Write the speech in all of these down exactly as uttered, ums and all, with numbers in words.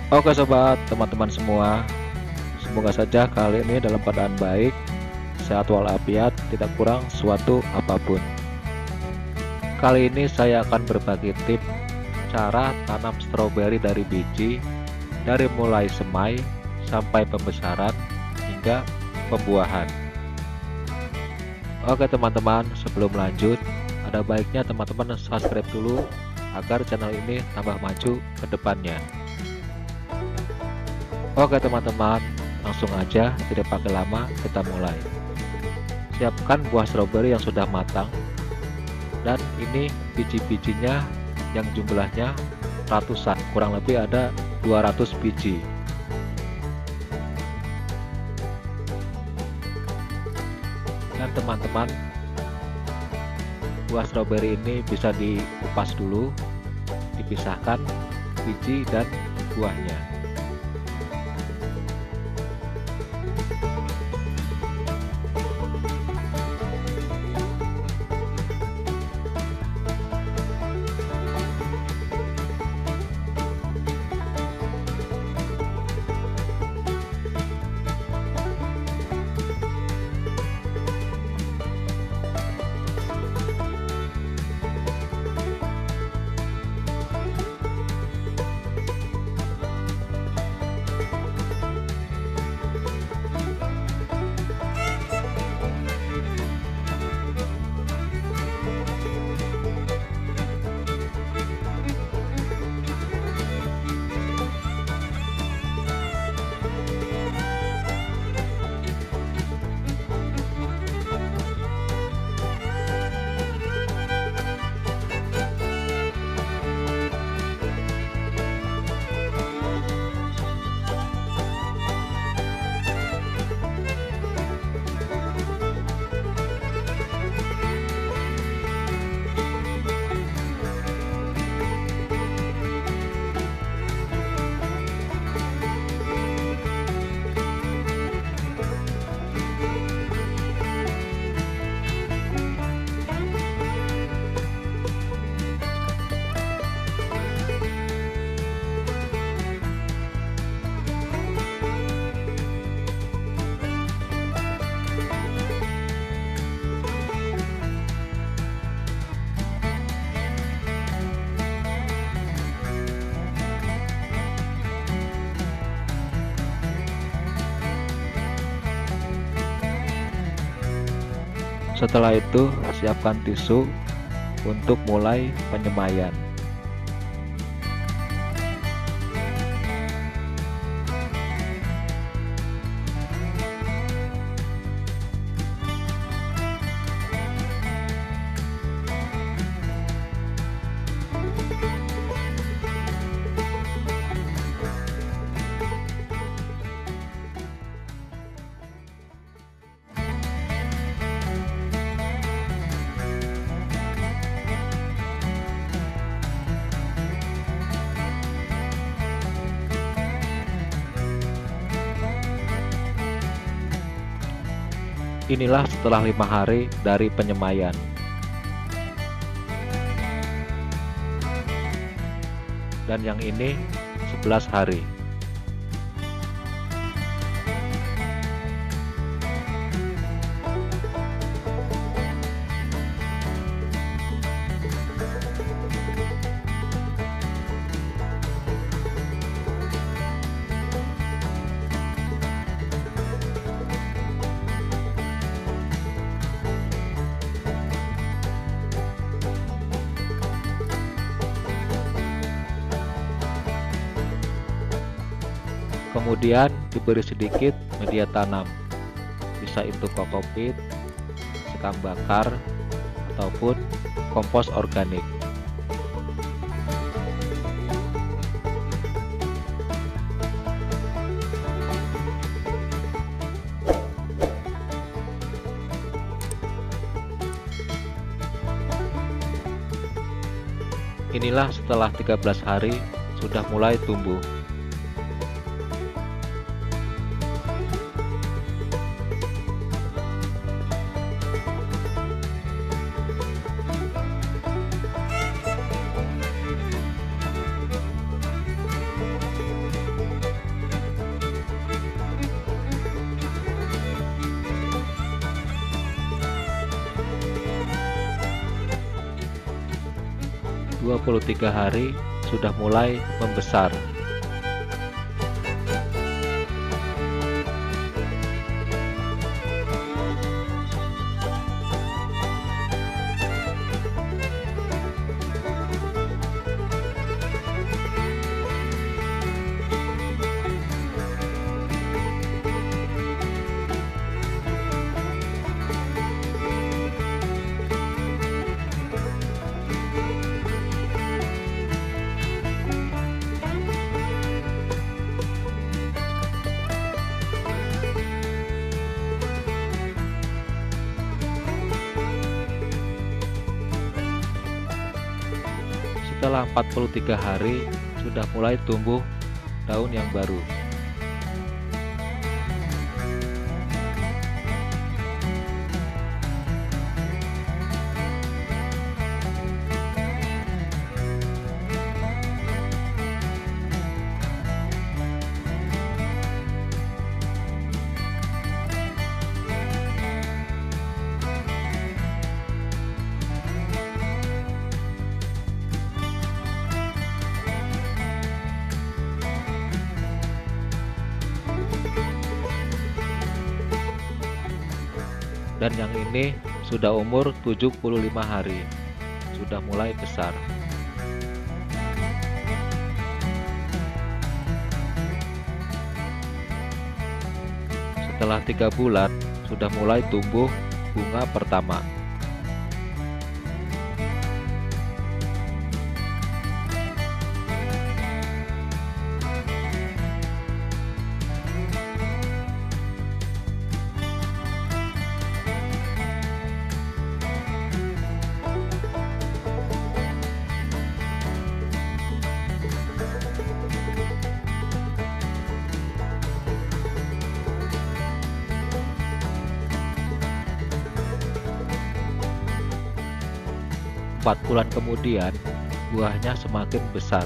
Oke sobat, teman-teman semua, semoga saja kali ini dalam keadaan baik, sehat walafiat, tidak kurang suatu apapun. Kali ini saya akan berbagi tips cara tanam stroberi dari biji, dari mulai semai sampai pembesaran hingga pembuahan. Oke teman-teman, sebelum lanjut, ada baiknya teman-teman subscribe dulu agar channel ini tambah maju ke depannya. Oke teman-teman, langsung aja, tidak pakai lama, kita mulai. Siapkan buah stroberi yang sudah matang, dan ini biji-bijinya yang jumlahnya ratusan, kurang lebih ada dua ratus biji. Dan teman-teman, buah stroberi ini bisa dikupas dulu, dipisahkan biji dan buahnya. Setelah itu, siapkan tisu untuk mulai penyemaian. Inilah setelah lima hari dari penyemaian. Dan yang ini sebelas hari. Kemudian diberi sedikit media tanam, bisa itu kokopit, sekam bakar, ataupun kompos organik. Inilah setelah tiga belas hari sudah mulai tumbuh. dua puluh tiga hari sudah mulai membesar. Setelah empat puluh tiga hari sudah mulai tumbuh daun yang baru. Dan yang ini sudah umur tujuh puluh lima hari, sudah mulai besar. Setelah tiga bulan sudah mulai tumbuh bunga pertama. Empat bulan kemudian, buahnya semakin besar.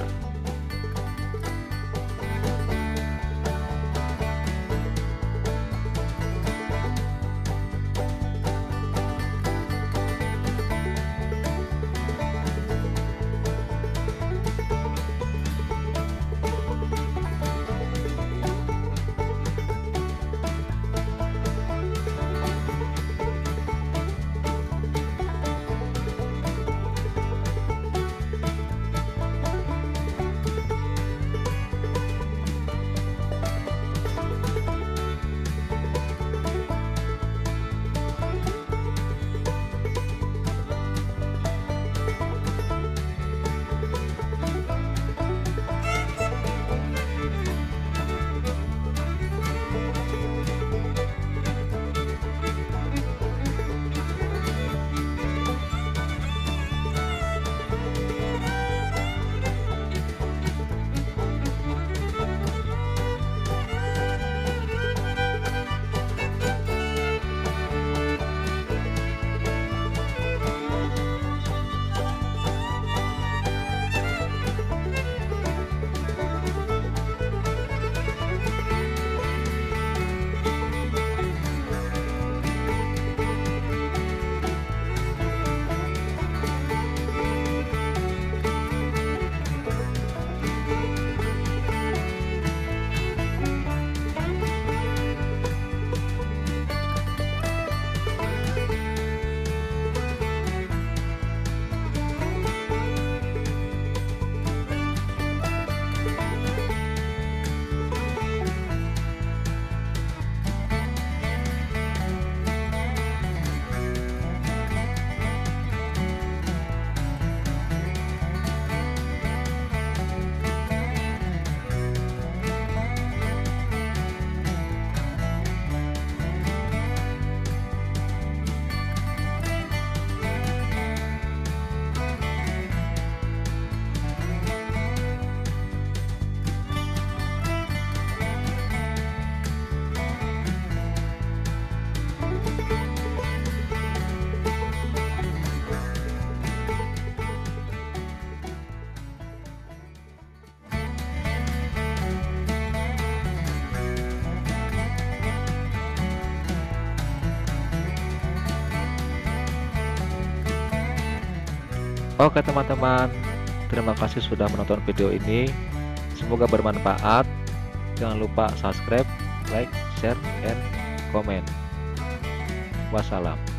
Oke teman-teman, Terima kasih sudah menonton video ini. Semoga bermanfaat. Jangan lupa subscribe, like, share, and comment. Wassalam.